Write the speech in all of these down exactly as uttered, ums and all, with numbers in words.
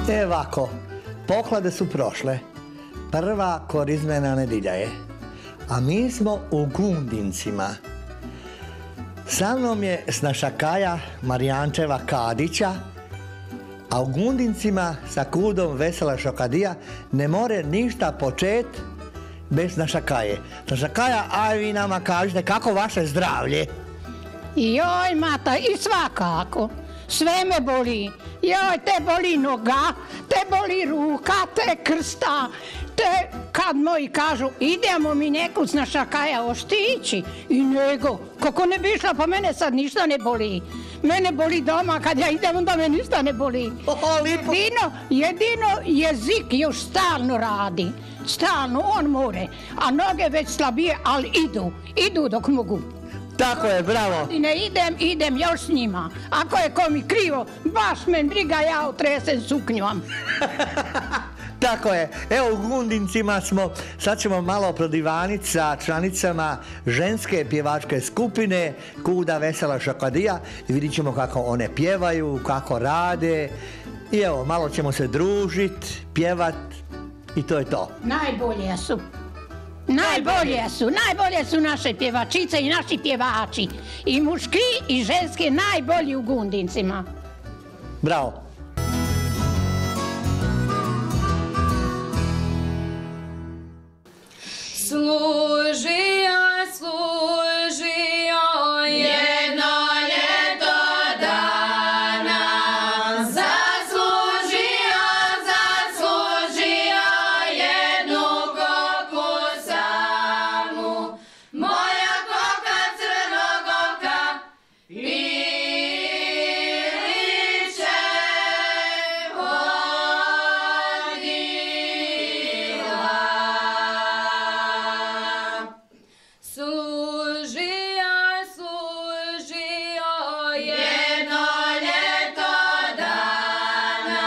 E ovako, poklade su prošle. Prva korizmena nedilja je. A mi smo u Gundincima. Sa mnom je snašakaja Marijančeva Kadića, a u Gundincima sa kudom Vesela Šokadija ne more ništa počet bez snašakaje. Snašakaja, aj vi nama kažete kako vaše zdravlje? Joj, mata, i svakako. Sve me boli. Joj, te boli noga, te boli ruka, te krsta, te kad moji kažu idemo mi nekud s našakaja oštići i nego, kako ne bi išla, pa mene sad ništa ne boli. Mene boli doma, kad ja idem onda me ništa ne boli. Jedino, jedino jezik još stalno radi, stalno, on more, a noge već slabije, ali idu, idu dok mogu. Tako je, bravo. Ne idem, idem još s njima. Ako je komi krivo, baš men briga, ja otresem suknjom. Tako je. Evo u Gundincima smo, sad ćemo malo prodivaniti sa članicama ženske pjevačke skupine Kuda Vesela Šokadija i vidit ćemo kako one pjevaju, kako rade. I evo, malo ćemo se družit, pjevat i to je to. Najbolje su. Najbolje su, najbolje su naše pjevačice i naši pjevači. I muški i ženski najbolji u Gundincima. Bravo. Služio, služio jedno ljeto dana, zaslužio, zaslužio jednu koku samu. Moja koka crnog oka piliće vodila. Služio, služio jedno ljeto dana,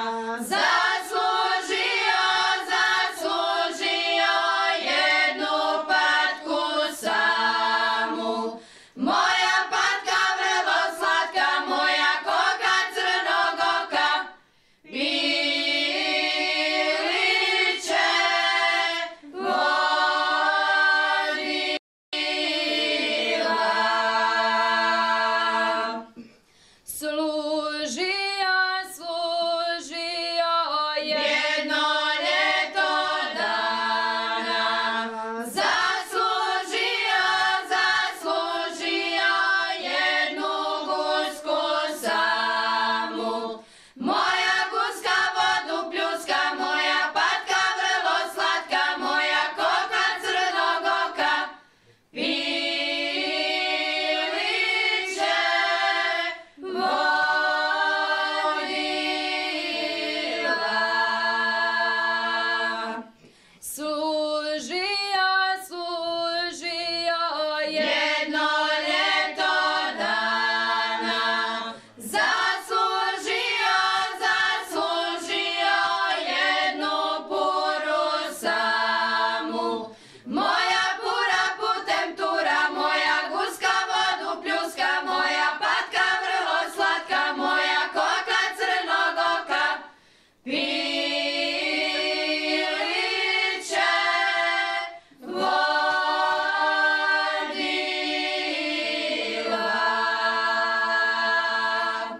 zaslužio, zaslužio jednu patku samu. Moja patka vrelo slatka, moja koka crnog oka piliće vodila. Služio, služio jedno ljeto dana, zaslužio, zaslužio jednu gusku samu. Moja guska vodu pljuska, moja patka vrlo slatka, moja koka crnog oka piliće vodila. Služio, služio jedno ljeto dana, zaslužio, zaslužio jednu puru samu. Moja pura putem tura, moja guska vodu pljuska, moja patka vrlo slatka, moja koka crnog oka piliće vodila.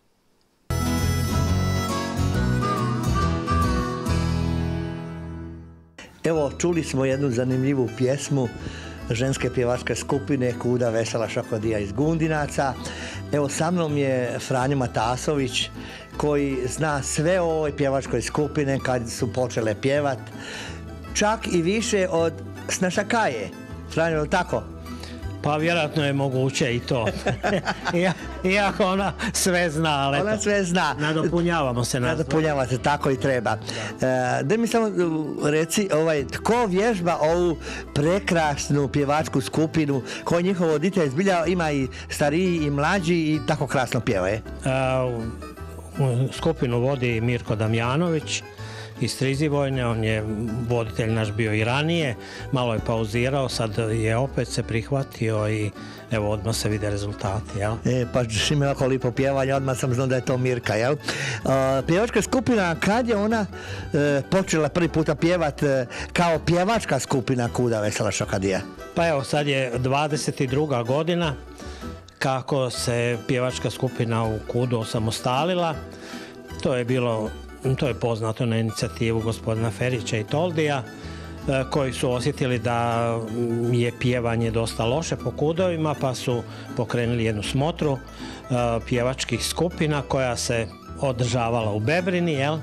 Evo, čuli smo jednu zanimljivu pjesmu ženske pjevačke skupine Kuda Vesela Šokadija iz Gundinaca. Evo, sa mnom je Franjo Matasović koji zna sve o ovoj pjevačkoj skupine kad su počele pjevat. Čak i više od snašakaje. Franjo, je li tako? Pa vjerojatno je moguće i to. Iako ona sve zna, ali Ona eto, sve zna. nadopunjavamo se. nas Nadopunjava se, tako i treba. Da e, mi samo reci, ovaj, tko vježba ovu prekrasnu pjevačku skupinu, koji njihov voditelj zbilja ima i stariji i mlađi i tako krasno pjeva, je? A, u- u skupinu vodi Mirko Damjanović iz Strizivojne, on je voditelj naš bio i ranije, malo je pauzirao, sad je opet se prihvatio i evo odmah se vide rezultati, jel? E, pa šime ovako lipo pjevanje, odmah sam znao da je to Mirka, jel? A, pjevačka skupina, kad je ona e, počela prvi puta pjevat e, kao pjevačka skupina Kuda Vesela Šokadija? Pa evo, sad je dvadeset druga godina kako se pjevačka skupina u Kudu osamostalila. To je bilo, to je poznato na inicijativu gospodina Ferića i Toldija, koji su osjetili da je pjevanje dosta loše po kudovima, pa su pokrenuli jednu smotru pjevačkih skupina koja se održavala u Bebrini, jel?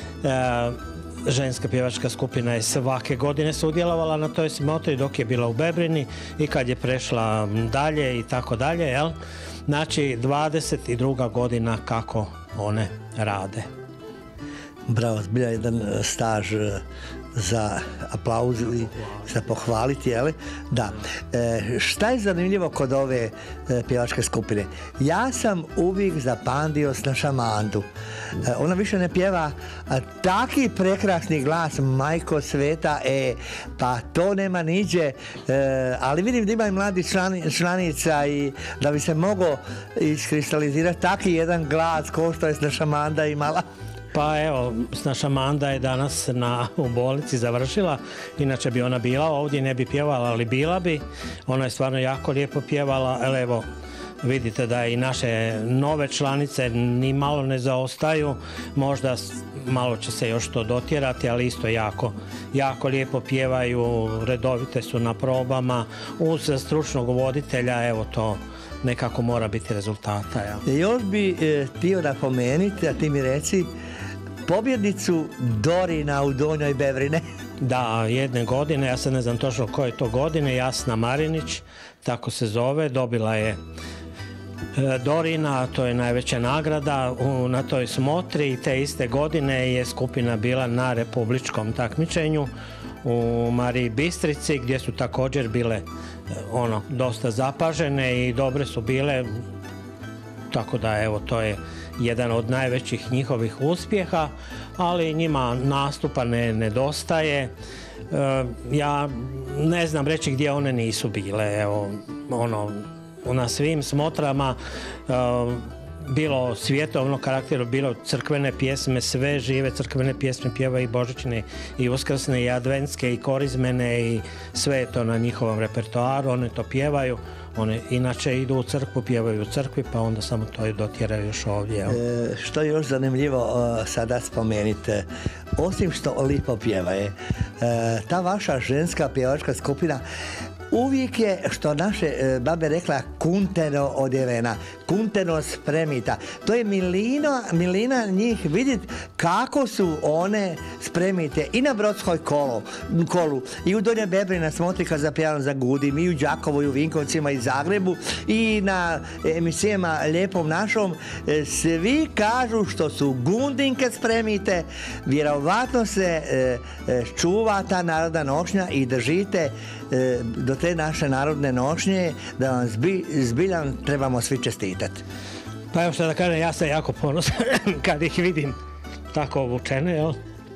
Ženska pjevačka skupina je svake godine sudjelovala na toj smotri dok je bila u Bebrini i kad je prešla dalje i tako dalje, jel? Znači, dvadeset druga godina kako one rade. Bravo, zbilja jedan staž za aplauz i za pohvaliti, jel? Da. E, šta je zanimljivo kod ove e, pjevačke skupine? Ja sam uvijek zapandio Snaša Mandu. E, ona više ne pjeva a, taki prekrasni glas, majko sveta, e, pa to nema niđe, e, ali vidim da ima i mladi člani, članica i da bi se mogao iskristalizirati taki jedan glas ko što je Snaša Manda imala. Pa evo, Snaša Manda je danas na, u bolnici završila, inače bi ona bila ovdje, ne bi pjevala, ali bila bi. Ona je stvarno jako lijepo pjevala, ali evo, vidite da i naše nove članice ni malo ne zaostaju, možda malo će se još to dotjerati, ali isto jako, jako lijepo pjevaju, redovite su na probama, uz stručnog voditelja, evo to nekako mora biti rezultata. Ja. Još bi e, htio napomenuti, a ti mi reci, pobjednicu Dorina u Donjoj Bebrine. Da, jedne godine, ja sad ne znam točno koje to godine, Jasna Marinić, tako se zove, dobila je Dorina, to je najveća nagrada u, na toj smotri i te iste godine je skupina bila na republičkom takmičenju u Mariji Bistrici gdje su također bile ono dosta zapažene i dobre su bile, tako da evo to je jedan od najvećih njihovih uspjeha, ali njima nastupa ne nedostaje. E, ja ne znam reći gdje one nisu bile, evo ono na svim smotrama, e, bilo svjetovnog karaktera, bilo crkvene pjesme, sve žive crkvene pjesme pjeva i božićne i uskrsne i adventske i korizmene i sve je to na njihovom repertoaru, one to pjevaju. One inače idu u crkvu, pjevaju u crkvi, pa onda samo to i dotjeraju još ovdje. E, što je još zanimljivo o, sada spomenite, osim što lipo pjevaje, e, ta vaša ženska pjevačka skupina uvijek je, što naše e, babe rekla, kunteno odjevena, kunteno spremita. To je milina, milina njih vidjeti kako su one spremite i na Brodskoj kolo, kolu, i u Donjoj Bebri na smotri kad zapjevano za Gudim, i u Đakovu, i u Vinkovcima, i Zagrebu, i na emisijama Lijepom našom. E, svi kažu što su gundinke spremite, vjerovatno se e, e, čuva ta narodna nošnja i držite e, do te naše narodne nošnje, da vam zbi, zbiljan trebamo svi čestitati. Pa evo što da kažem, ja sam jako ponosan kad ih vidim tako obučene, jel?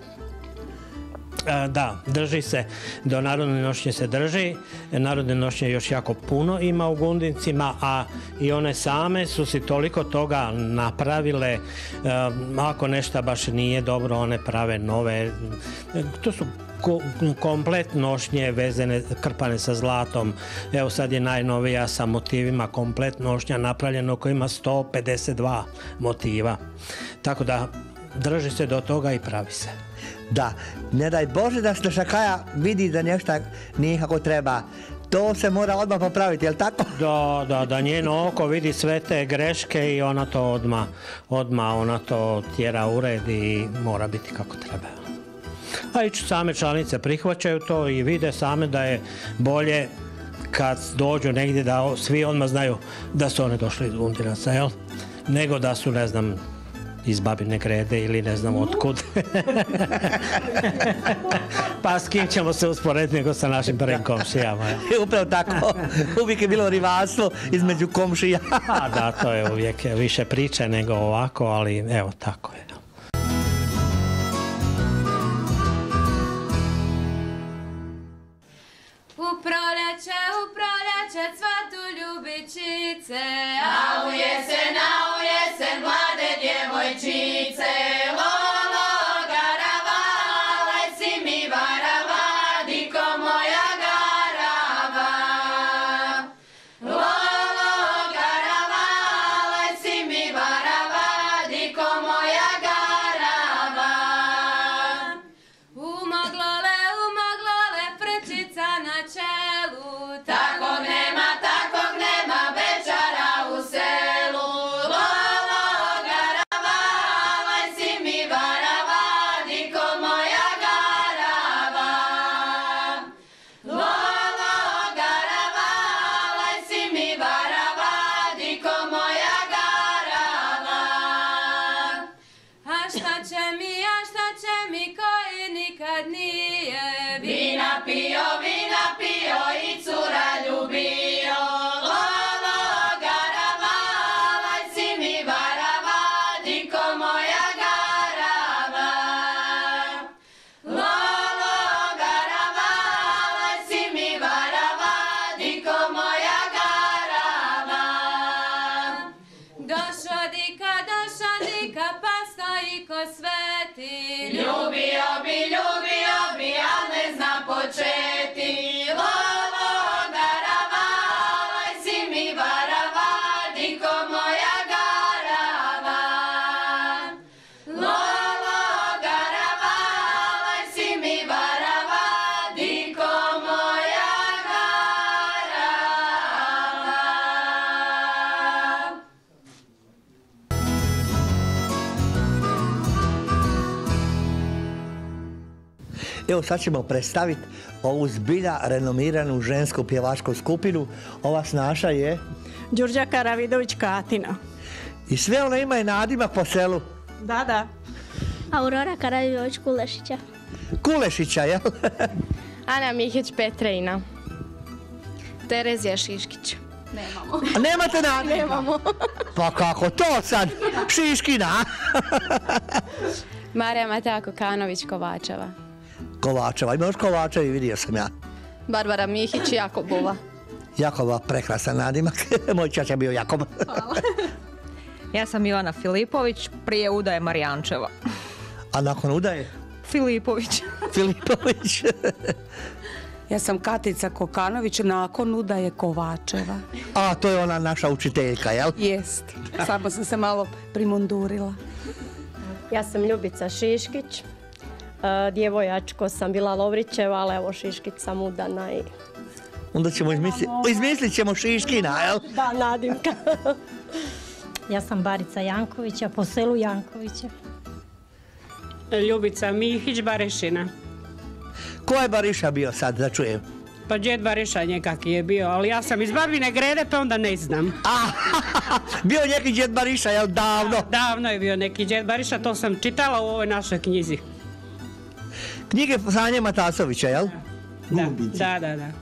E, da, drži se, do narodne nošnje se drži, narodne nošnje još jako puno ima u Gundincima, a i one same su si toliko toga napravile, e, ako nešto baš nije dobro, one prave nove, e, to su komplet nošnje vezane, krpane sa zlatom. Evo sad je najnovija sa motivima, komplet nošnja napravljeno koja ima sto pedeset dva motiva. Tako da drži se do toga i pravi se. Da, ne daj Bože da Snaša Kaja vidi da nešto nije kako treba. To se mora odmah popraviti, jel tako? Da, da, da njeno oko vidi sve te greške i ona to odmah, odmah ona to tjera u red i mora biti kako treba. A i same članice prihvaćaju to i vide same da je bolje kad dođu negdje da svi odmah znaju da su one došli iz Gundinaca, jel? Nego da su, ne znam, iz Babine Grede ili ne znam otkud. Pa s kim ćemo se usporediti nego sa našim prvim komšijama. Upravo tako. Uvijek je bilo rivalstvo između komšija. A da, to je uvijek više priče nego ovako, ali evo tako je. plače cvatu ljubičice, a u jesen, a u jesen mlade djevojčice. Lolo, garava, laj si mi varava, diko moja garava. Lolo, garava, laj si mi varava, diko moja garava. Umoglole, umoglole, prčica na čelu, takvog nema, takvog nema, bečara u selu. Lolo, garava, laj si mi varava, diko moja garava. Lolo, garava, laj si mi varava, diko moja garava. A šta će mi, a šta će mi koji nikad nije vina pio, vina pio i cura ljubio. Lolo, garava, laj si mi varava, diko moja garava. Lolo, garava, laj si mi varava, diko moja garava. Došo dika, došo dika, pa stoji ko sveti. Ljubio bi, ljubio bi, a ne zna početi. Lolo, garava, laj si mi varava, diko moja garava. Lolo, garava, laj si mi varava, diko moja garava. Evo sad ćemo predstaviti ovu zbilja renomiranu žensku pjevačku skupinu. Ova snaša je Đurđa Karavidović Katina. i sve ona ima i nadimak po selu. Da, da. Aurora Karavidović Kulešića. Kulešića, jel? Ana Mihić Petrejna. Terezija Šiškić. A nemate nadimka? Nemamo. Pa kako to sad? Šiškina. Marija Mateja Kokanović Kovačeva. Kovačeva, ima još Kovačevi, vidio sam ja. Barbara Mihić Jakobova. Jakova, prekrasan nadimak. Moj čača bio Jakob. Ja sam Ivana Filipović, prije udaje Marijančeva. A nakon udaje? Filipović. Filipović. Ja sam Katica Kokanović, nakon udaje Kovačeva. A, to je ona naša učiteljka, jel? Jest, samo sam se malo primundurila. Ja sam Ljubica Šiškić, e, djevojačko sam bila Lovrićeva, ali evo Šiškić sam udana i... Onda ćemo izmisliti, izmislit ćemo Šiškina, jel? Da, nadimka. Ja sam Barica Jankovića, po selu Jankovića. Ljubica Mihić Barešina. Ko je Bariša bio sad, da čujem? Pa džed Bariša nekaki je bio, ali ja sam iz Babine Grede, pa onda ne znam. A, bio je neki džed Bariša, jel, davno? Davno je bio neki džed Bariša, to sam čitala u ovoj našoj knjizi. Knjige Sanje Matasovića, jel? Da, da, da, da.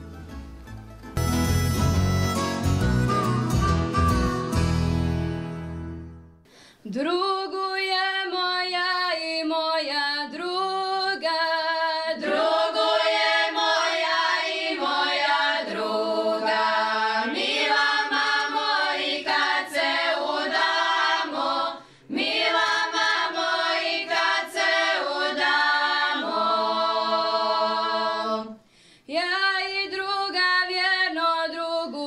Druguje moja i moja druga, druguje moja i moja druga, mila mamo i kad se udamo, mila mamo i kad se udamo. Ja i druga vjerno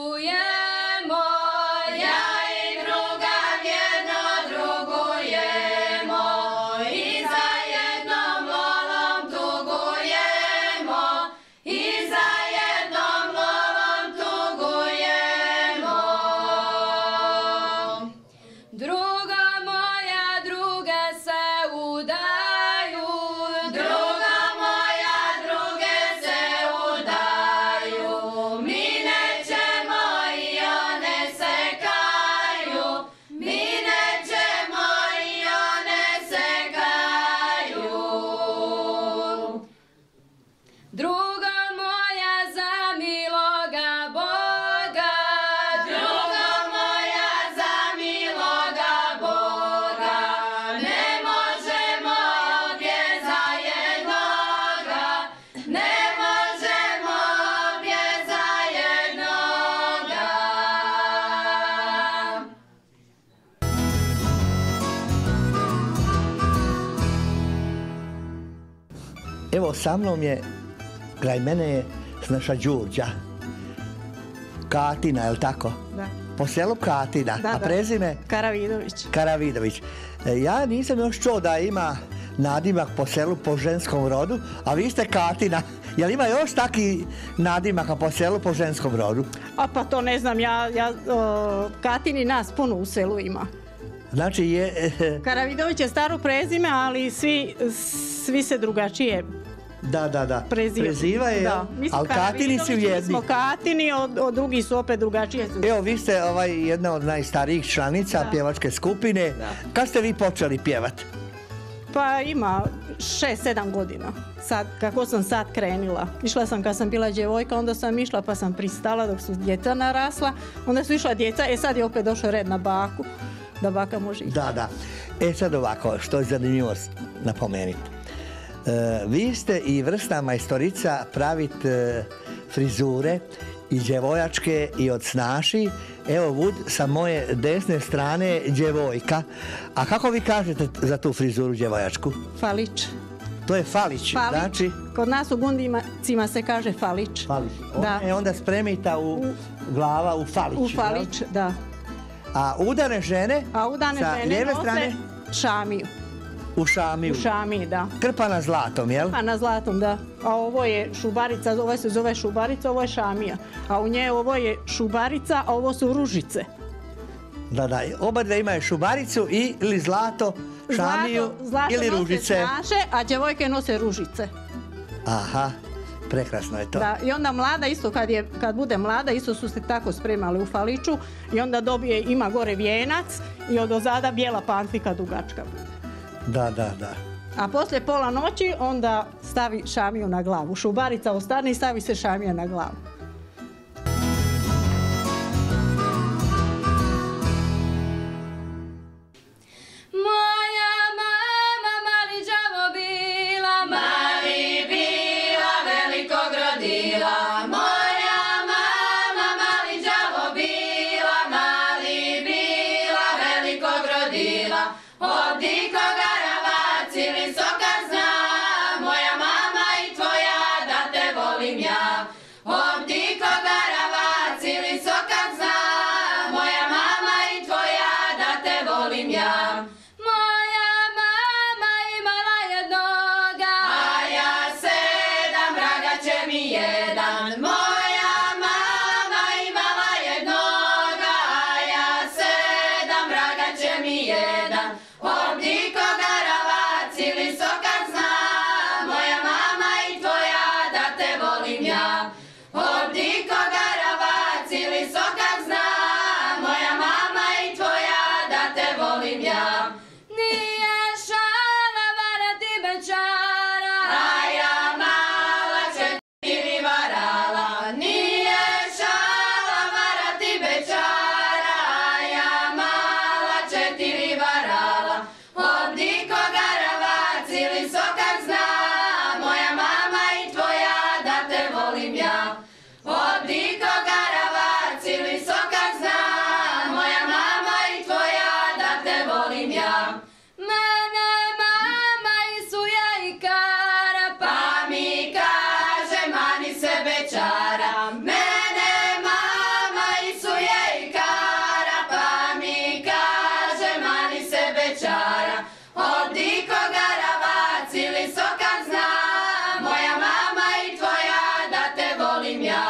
drugujemo, ja i druga vjerno drugujemo. Evo, sa mnom je, kraj mene je naša Đurđa. Katina, je li tako? Da. Po selu Katina, Da, a da. prezime? Karavidović. Karavidović. E, Ja nisam još čuo da ima nadimak po selu po ženskom rodu, a vi ste Katina. Jel ima još taki nadimaka po selu po ženskom rodu? A pa to ne znam, ja, ja o, Katini nas puno u selu ima. Znači je... Karavidović je staro prezime, ali svi, svi se drugačije Da, da, da. prezivaju. Prezivaju, Da. Mi smo ali Katini su Karavidovići, mi jedni. smo Katini, od, od drugih su opet drugačije. Evo, vi ste ovaj, jedna od najstarijih članica Da. pjevačke skupine. Kad ste vi počeli pjevati? Pa ima šest, sedam godina. Sad, kako sam sad krenila. Išla sam kad sam bila djevojka, onda sam išla pa sam pristala dok su djeca narasla. Onda su išla djeca, e sad je opet došao red na baku, da baka može ići. Da, da. E sad ovako, što je zanimljivo napomenuti. E, vi ste i vrsna majstorica pravit e, frizure i djevojačke i od snaši. Evo Vud sa moje desne strane djevojka. A kako vi kažete za tu frizuru djevojačku? Falić. To je falić, Falić. znači? Kod nas u Gundicima se kaže falić. Falić. Da. Ona je onda spremita u glava u falić. U jel? falić, da. A udane žene A udane sa žene lijeve nose strane šamiju. u šamiju. U šamiji, da. Krpana zlatom, jel? Pa na zlatom, da. A ovo je šubarica, ovo se zove šubarica, ovo je šamija. A u nje ovo je šubarica, a ovo su ružice. Da, da. Oba dve imaju šubaricu i, ili zlato, šamiju Zlato, zlato ili nose ružice. snaše, a djevojke nose ružice. Aha, prekrasno je to. Da, i onda mlada isto kad, je, kad bude mlada isto su se tako spremali u faliću i onda dobije, ima gore vijenac i od ozada bijela pantika dugačka. Da, da, da. A poslije pola noći onda stavi šamiju na glavu. Šubarica ostane i stavi se šamija na glavu. Moja mama mali đavo bila, mali bila, velikog rodila. Moja mama mali đavo bila, mali bila, velikog rodila. Ovdje koga ravaci visoka zna, moja mama i tvoja da te volim ja. Ovdje koga ravaci visoka zna, moja mama i tvoja da te volim ja. Moja mama imala jednoga, a ja sedam, vraga će mi jedan. Moja mama imala jednoga, a ja sedam, vraga će mi jedan. Ovdje koga ravaci visoka zna, moja mama i tvoja da te volim ja. Ovdje koga ravaci visoka zna, moja mama i tvoja da te volim ja. Nije šala varati bečara, a ja mala četiri varala. Nije šala varati bečara, a ja mala četiri varala. Ovdje koga ravaci visoka zna, moja mama i tvoja da te volim ja. Ovdje koga ravaci visoka zna, moja mama i tvoja da te volim ja. Mene mama isuje i kara, pa mi kaže mani se bečara. Mene mama isuje i kara, pa mi kaže mani se bečara. Ovdje koga ravaci visoka zna, moja mama i tvoja da te volim ja.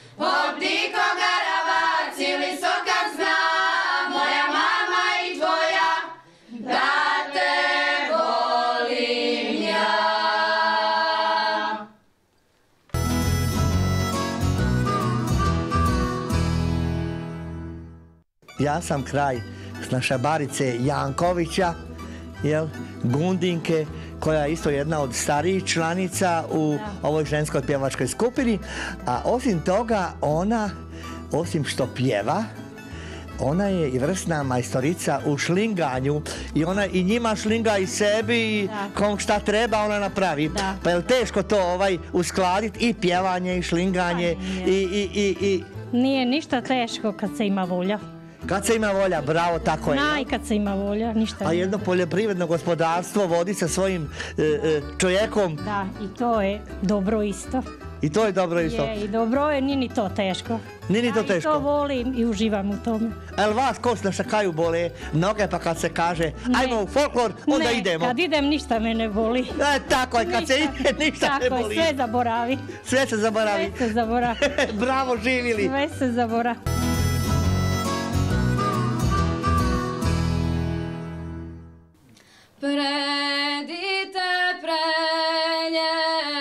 Ovdje koga ravaci visoka zna, moja mama i tvoja da te volim ja. Ja sam kraj s naše Barice Jankovića, jel, Gundinke, koja je isto jedna od starijih članica u ovoj ženskoj pjevačkoj skupini, a osim toga ona, osim što pjeva, ona je i vrsna majstorica u šlinganju i ona i njima šlinga i sebi i kom šta treba ona napravi. Pa je li teško to ovaj uskladiti i pjevanje i šlinganje i, i, i, i... Nije ništa teško kad se ima volja. Kad se ima volja, bravo, tako je. Naj kad se ima volja, ništa. A jedno poljoprivredno gospodarstvo vodi sa svojim e, e, čovjekom. Da, i to je dobro isto. I to je dobro isto. Je, i dobro je, nije ni to teško. Nije ni to Ja teško. i to volim i uživam u tome. El vas ko na šakaju bole noge, pa kad se kaže ajmo u folklor, onda ne, idemo. kad idem ništa me ne boli. E, tako je, kad se ide ništa tako ne boli. je, sve zaboravi. Sve se zaboravi. Sve se zaboravi. Bravo, živili. Sve se zaboravi. Predite prenje,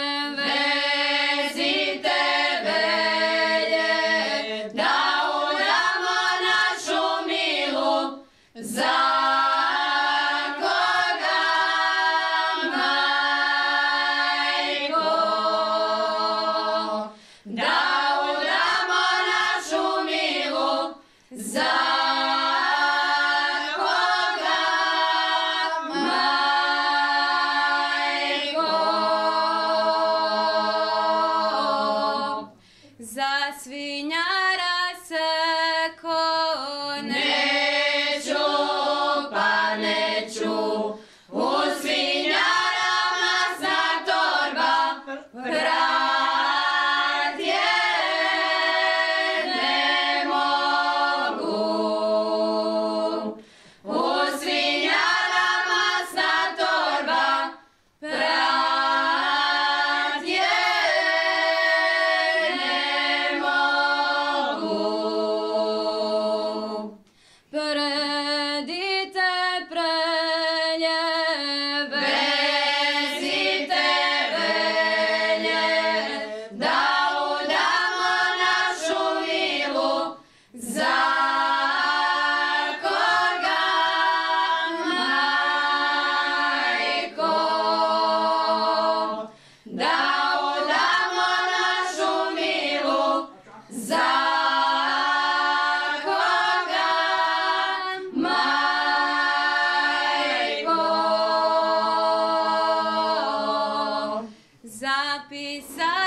vezite velje, da udamo našu milu, za koga majko. Da udamo našu milu, za svinjara se ko neću, pa neću, u svinjarama sa torba, vrat je ne mogu. U svinjarama sa torba, vrat je predite prelje, vezite velje, da udamo našu milu, za koga majko. Da udamo našu milu, za zapisati